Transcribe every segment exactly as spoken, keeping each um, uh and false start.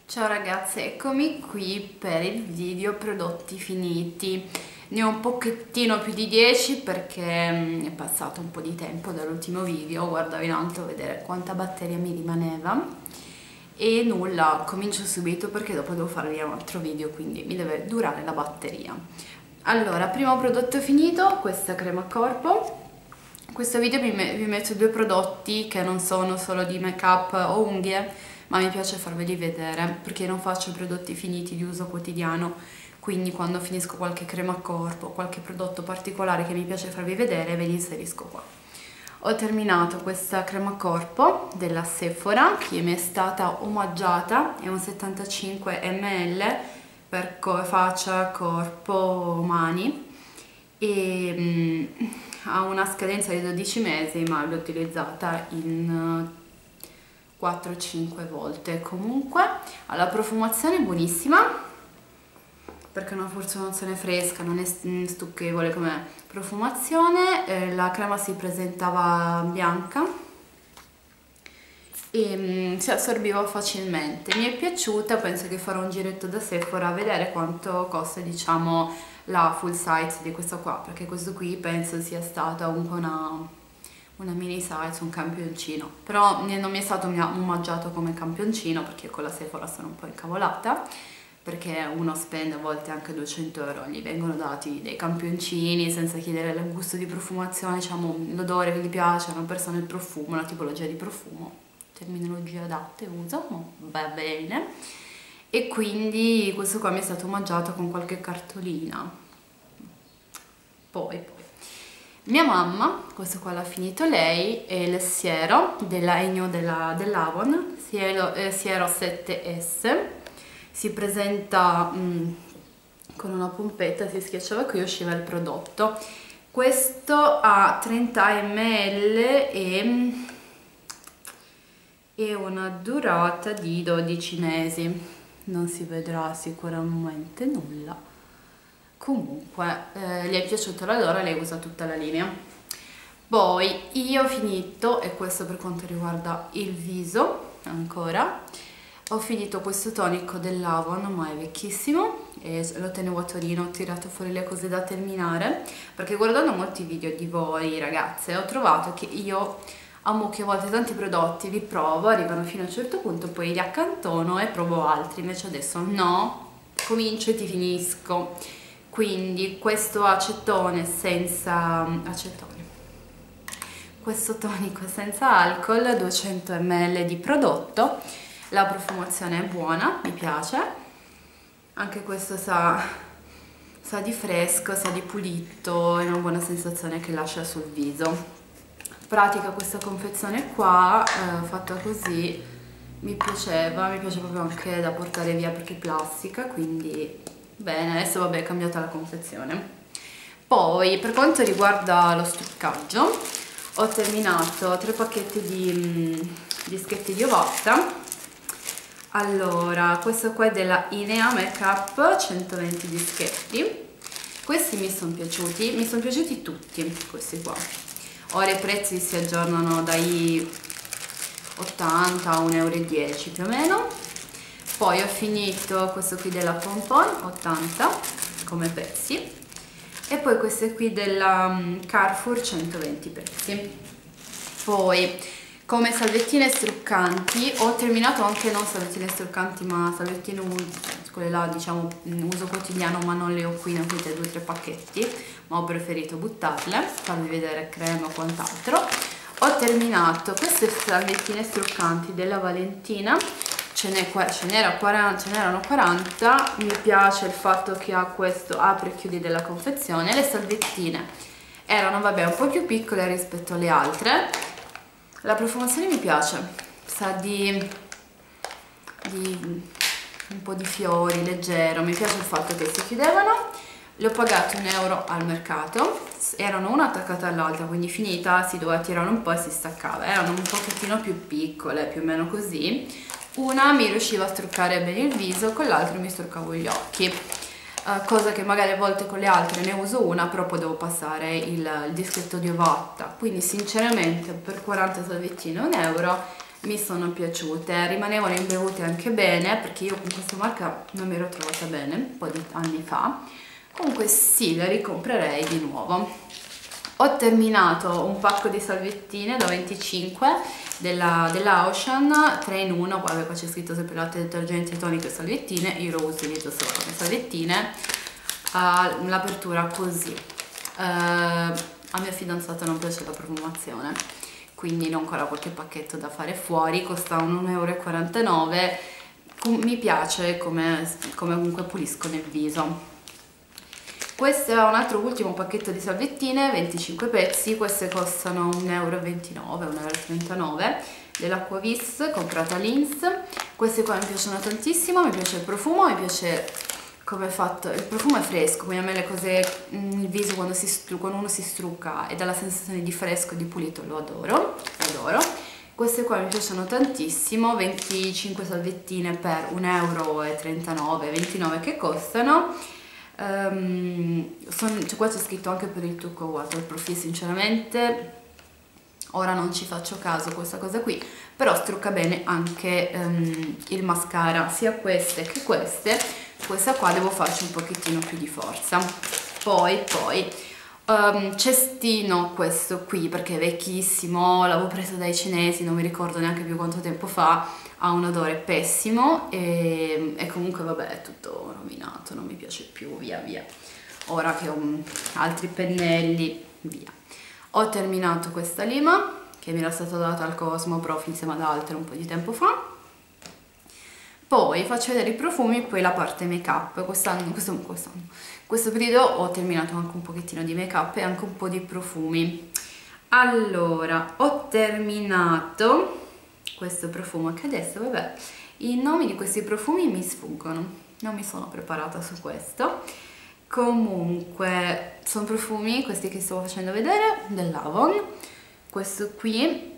Ciao ragazze, eccomi qui per il video prodotti finiti. Ne ho un pochettino più di dieci perché mm, è passato un po' di tempo dall'ultimo video, guardavo in alto a vedere quanta batteria mi rimaneva e nulla, comincio subito perché dopo devo farvi un altro video, quindi mi deve durare la batteria. Allora, primo prodotto finito, questa crema corpo. In questo video vi, vi metto due prodotti che non sono solo di make up o unghie, ma mi piace farveli vedere perché non faccio prodotti finiti di uso quotidiano, quindi quando finisco qualche crema corpo, qualche prodotto particolare che mi piace farvi vedere, ve li inserisco qua. Ho terminato questa crema corpo della Sephora che mi è stata omaggiata, è un settantacinque millilitri per faccia, corpo, mani e mm, ha una scadenza di dodici mesi, ma l'ho utilizzata in quattro cinque volte. Comunque ha la profumazione buonissima perché è una profumazione fresca, non è stucchevole come profumazione. Eh, la crema si presentava bianca e mm, si assorbiva facilmente, mi è piaciuta. Penso che farò un giretto da Sephora a vedere quanto costa, diciamo, la full size di questo qua, perché questo qui penso sia stata un po' una una mini size, un campioncino, però non mi è stato omaggiato come campioncino perché con la Sephora sono un po' incavolata, perché uno spende a volte anche duecento euro, gli vengono dati dei campioncini senza chiedere il gusto di profumazione, diciamo l'odore che gli piace a una persona, il profumo, la tipologia di profumo, terminologia adatta e uso, va bene. E quindi questo qua mi è stato omaggiato con qualche cartolina. Poi mia mamma, questo qua l'ha finito lei, è il siero della Egno dell'Avon, siero, eh, siero sette S, si presenta mm, con una pompetta, si schiacciava qui e usciva il prodotto. Questo ha trenta millilitri e, e una durata di dodici mesi, non si vedrà sicuramente nulla. Comunque eh, gli è piaciuto l'odore, lei usa tutta la linea. Poi io ho finito, e questo per quanto riguarda il viso ancora, ho finito questo tonico dell'Avon, ma è vecchissimo e lo tenevo a Torino, ho tirato fuori le cose da terminare perché guardando molti video di voi ragazze ho trovato che io amo che a volte tanti prodotti li provo, arrivano fino a un certo punto, poi li accantono e provo altri, invece adesso no, comincio e ti finisco. Quindi questo acetone senza acetone, questo tonico senza alcol, duecento millilitri di prodotto, la profumazione è buona, mi piace, anche questo sa, sa di fresco, sa di pulito, è una buona sensazione che lascia sul viso. Pratica questa confezione qua, eh, fatta così, mi piaceva, mi piace proprio anche da portare via perché è plastica, quindi bene. Adesso vabbè è cambiata la confezione. Poi per quanto riguarda lo struccaggio ho terminato tre pacchetti di dischetti di Ovatta. Allora, questo qua è della Inea Makeup, centoventi dischetti. Questi mi sono piaciuti, mi sono piaciuti tutti questi qua. Ora i prezzi si aggiornano dai ottanta a un euro e dieci più o meno. Poi ho finito questo qui della Pompon, ottanta come pezzi, e poi queste qui della Carrefour, centoventi pezzi. Poi come salvettine struccanti ho terminato anche non salvettine struccanti ma salvettine quelle là, diciamo uso quotidiano, ma non le ho qui, ne ho qui due o tre pacchetti, ma ho preferito buttarle, farvi vedere crema o quant'altro. Ho terminato queste salvettine struccanti della Valentina, ce n'erano quaranta, mi piace il fatto che ha questo apri e chiudi della confezione. Le salvettine erano vabbè un po' più piccole rispetto alle altre, la profumazione mi piace, sa di, di un po' di fiori, leggero, mi piace il fatto che si chiudevano. Le ho pagate un euro al mercato, erano una attaccata all'altra, quindi finita si doveva tirare un po' e si staccava, erano un pochettino più piccole, più o meno così. Una mi riusciva a struccare bene il viso, con l'altra mi struccavo gli occhi, uh, cosa che magari a volte con le altre ne uso una, però poi devo passare il, il dischetto di Ovatta, quindi sinceramente per quaranta salvettine un euro mi sono piaciute, rimanevano imbevute anche bene, perché io con questa marca non mi ero trovata bene un po' di anni fa. Comunque sì, le ricomprerei di nuovo. Ho terminato un pacco di salviettine da venticinque della, della Ocean, tre in uno, guarda qua c'è scritto sempre latte, detergente, tonico e salviettine, io lo utilizzo solo come salviettine. Uh, l'apertura così. Uh, a mio fidanzato non piace la profumazione, quindi non ancora qualche pacchetto da fare fuori, costa un uno e quarantanove euro, mi piace come, come comunque pulisco nel viso. Questo è un altro ultimo pacchetto di salviettine, venticinque pezzi, queste costano un euro e ventinove, un euro e trentanove, dell'Acquavis, comprata all'Ins. Queste qua mi piacciono tantissimo, mi piace il profumo, mi piace come è fatto, il profumo è fresco, quindi a me le cose, il viso quando, si, quando uno si strucca e dà la sensazione di fresco e di pulito, lo adoro, adoro. Queste qua mi piacciono tantissimo, venticinque salviettine per un euro e trentanove, ventinove che costano. Um, son, cioè qua c'è scritto anche per il trucco waterproof, sinceramente ora non ci faccio caso a questa cosa qui, però strucca bene anche um, il mascara, sia queste che queste. Questa qua devo farci un pochettino più di forza. Poi, poi um, cestino questo qui, perché è vecchissimo, l'avevo preso dai cinesi, non mi ricordo neanche più quanto tempo fa, ha un odore pessimo e, e comunque vabbè è tutto rovinato, non mi piace più, via via. Ora che ho um, altri pennelli, via. Ho terminato questa lima che mi era stata data al Cosmoprof insieme ad altre un po' di tempo fa. Poi faccio vedere i profumi, poi la parte make up. Quest'anno, questo, quest'anno, questo periodo ho terminato anche un pochettino di make up e anche un po' di profumi. Allora, ho terminato questo profumo che adesso, vabbè, i nomi di questi profumi mi sfuggono, non mi sono preparata su questo. Comunque, sono profumi, questi che stavo facendo vedere, dell'Avon. Questo qui,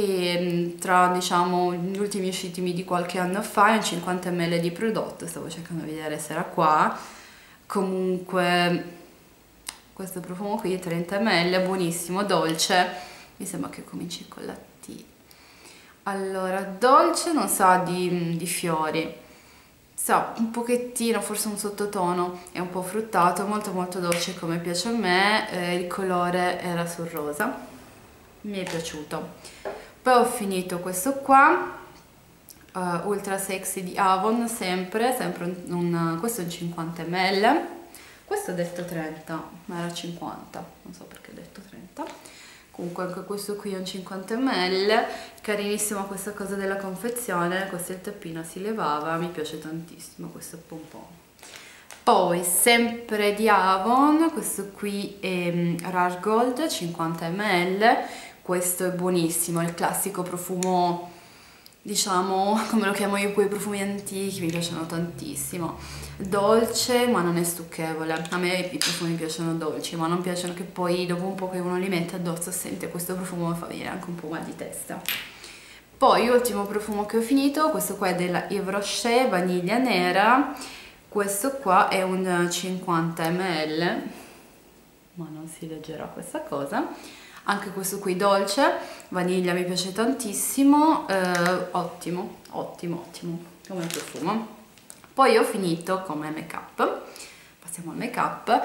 e tra diciamo gli ultimi usciti di qualche anno fa, è un cinquanta millilitri di prodotto, stavo cercando di vedere se era qua. Comunque questo profumo qui è trenta millilitri, è buonissimo, dolce, mi sembra che cominci con la T. Allora, dolce non sa di, di fiori, sa un pochettino, forse un sottotono, è un po' fruttato, molto molto dolce come piace a me. Eh, il colore era sul rosa, mi è piaciuto. Poi ho finito questo qua, uh, Ultra Sexy di Avon, sempre, sempre un, un, questo è un cinquanta millilitri, questo ho detto trenta, ma era cinquanta, non so perché ho detto trenta. Comunque anche questo qui è un cinquanta millilitri, carinissima questa cosa della confezione, questo il tappino si levava, mi piace tantissimo questo pompon. Poi sempre di Avon, questo qui è um, Rare Gold, cinquanta millilitri, questo è buonissimo, è il classico profumo, diciamo, come lo chiamo io, quei profumi antichi, mi piacciono tantissimo, dolce ma non è stucchevole. A me i profumi piacciono dolci, ma non piacciono che poi dopo un po' che uno li mette addosso sente questo profumo, mi fa venire anche un po' mal di testa. Poi l'ultimo profumo che ho finito, questo qua è della Yves Rocher, vaniglia nera, questo qua è un cinquanta millilitri, ma non si leggerà questa cosa. Anche questo qui dolce, vaniglia, mi piace tantissimo, eh, ottimo, ottimo, ottimo come profumo. Poi ho finito come make up, passiamo al make up,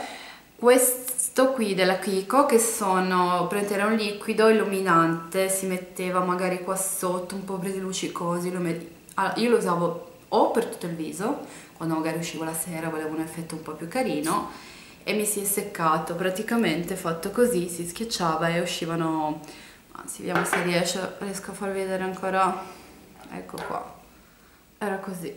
questo qui della Kiko, che sono, era un liquido illuminante, si metteva magari qua sotto, un po' presi luccicosi, lo allora, io lo usavo o per tutto il viso, quando magari uscivo la sera volevo un effetto un po' più carino, e mi si è seccato, praticamente fatto così, si schiacciava e uscivano, anzi vediamo se riesco, riesco a farvi vedere ancora, ecco qua, era così,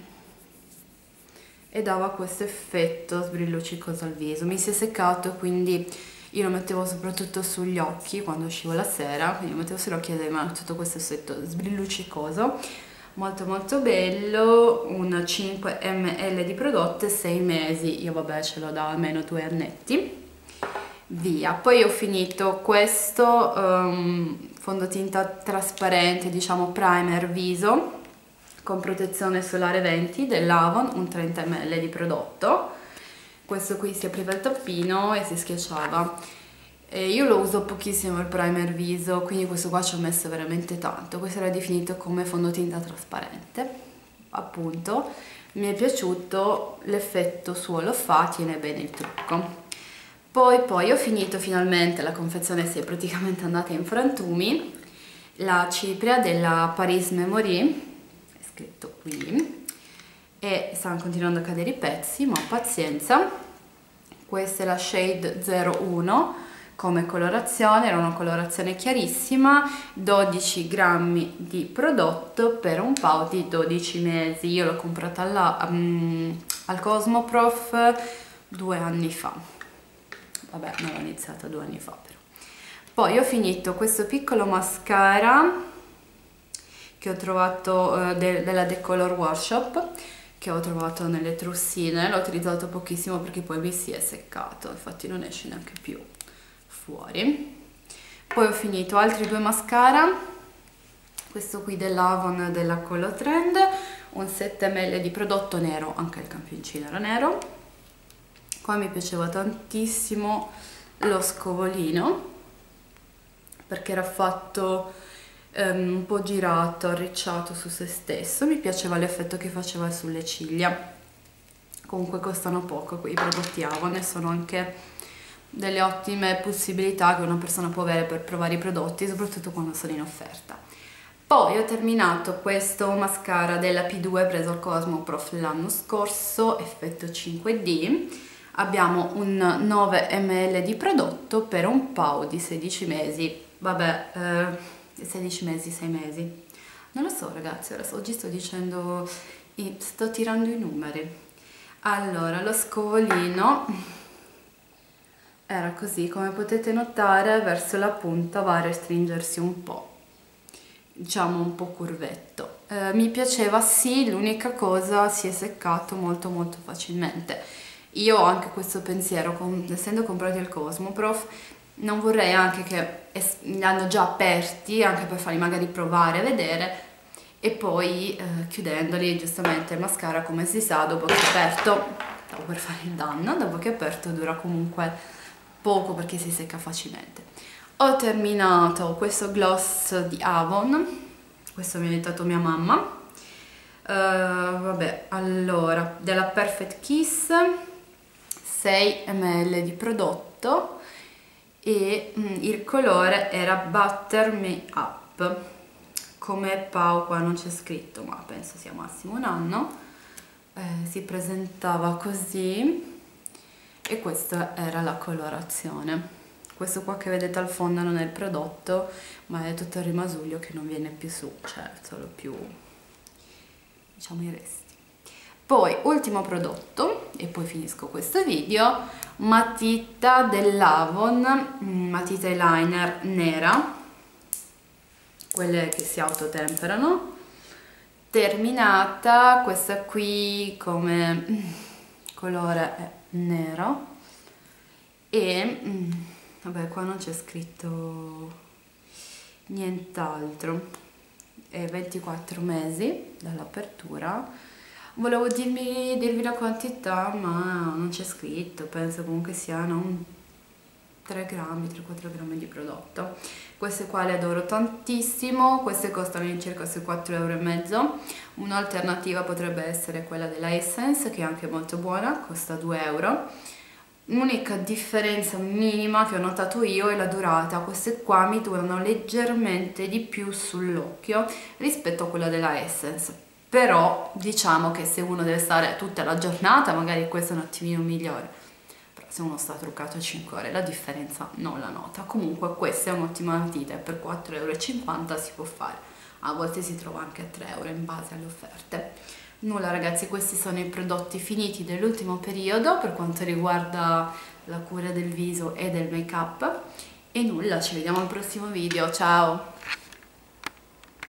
e dava questo effetto sbrilluccicoso al viso. Mi si è seccato, quindi io lo mettevo soprattutto sugli occhi quando uscivo la sera, quindi lo mettevo sugli occhi ed aveva tutto questo effetto sbrilluccicoso. Molto molto bello, un cinque millilitri di prodotto e sei mesi, io vabbè ce l'ho da almeno due annetti, via. Poi ho finito questo um, fondotinta trasparente, diciamo primer viso, con protezione solare venti dell'Avon, un trenta millilitri di prodotto. Questo qui si apriva il tappino e si schiacciava. E io lo uso pochissimo il primer viso, quindi questo qua ci ho messo veramente tanto. Questo era definito come fondotinta trasparente, appunto. Mi è piaciuto l'effetto suolo, fa, tiene bene il trucco. Poi, poi ho finito finalmente, la confezione si è praticamente andata in frantumi, la cipria della Paris Memory, è scritto qui, e stanno continuando a cadere i pezzi, ma pazienza. Questa è la shade zero uno come colorazione, era una colorazione chiarissima, dodici grammi di prodotto per un paio di dodici mesi. Io l'ho comprata alla, um, al Cosmoprof due anni fa, vabbè non l'ho iniziata due anni fa però. Poi ho finito questo piccolo mascara che ho trovato eh, de della The Color Workshop, che ho trovato nelle trussine, l'ho utilizzato pochissimo perché poi mi si è seccato, infatti non esce neanche più fuori. Poi ho finito altri due mascara, questo qui dell'Avon della Color Trend, un sette millilitri di prodotto nero, anche il campioncino era nero. Qua mi piaceva tantissimo lo scovolino perché era fatto um, un po' girato, arricciato su se stesso, mi piaceva l'effetto che faceva sulle ciglia. Comunque costano poco quei prodotti Avon e sono anche delle ottime possibilità che una persona può avere per provare i prodotti, soprattutto quando sono in offerta. Poi ho terminato questo mascara della P due preso al Cosmoprof l'anno scorso, effetto cinque D. Abbiamo un nove millilitri di prodotto per un paio di sedici mesi, vabbè, eh, sedici mesi, sei mesi, non lo so ragazzi, ora oggi sto dicendo, sto tirando i numeri. Allora, lo scovolino era così, come potete notare verso la punta va a restringersi un po', diciamo un po' curvetto. Eh, mi piaceva sì, l'unica cosa, si è seccato molto molto facilmente. Io ho anche questo pensiero, con, essendo comprati al Cosmoprof, non vorrei anche che li hanno già aperti, anche per farli magari provare a vedere, e poi eh, chiudendoli, giustamente il mascara, come si sa, dopo che è aperto, dopo per fare il danno, dopo che è aperto dura comunque poco perché si secca facilmente. Ho terminato questo gloss di Avon, questo mi ha aiutato mia mamma, uh, vabbè, allora, della Perfect Kiss, sei millilitri di prodotto e mm, il colore era Butter Me Up, come Pau qua non c'è scritto ma penso sia massimo un anno, eh, si presentava così e questa era la colorazione. Questo qua che vedete al fondo non è il prodotto ma è tutto il rimasuglio che non viene più su, cioè solo più, diciamo, i resti. Poi ultimo prodotto e poi finisco questo video, matita dell'Avon, matita eyeliner nera, quelle che si autotemperano, terminata. Questa qui come colore è nero e vabbè, qua non c'è scritto nient'altro, è ventiquattro mesi dall'apertura. Volevo dirmi, dirvi la quantità ma non c'è scritto, penso comunque siano tre grammi, tre quattro grammi di prodotto. Queste qua le adoro tantissimo, queste costano in circa sui quattro euro e mezzo. Un'alternativa potrebbe essere quella della Essence, che è anche molto buona, costa due euro. L'unica differenza minima che ho notato io è la durata, queste qua mi durano leggermente di più sull'occhio rispetto a quella della Essence, però diciamo che se uno deve stare tutta la giornata magari questo è un attimino migliore, però se uno sta truccato a cinque ore la differenza non la nota. Comunque questa è un'ottima matita e per quattro e cinquanta euro si può fare, a volte si trova anche a tre euro in base alle offerte. Nulla ragazzi, questi sono i prodotti finiti dell'ultimo periodo per quanto riguarda la cura del viso e del make up e nulla, ci vediamo al prossimo video, ciao!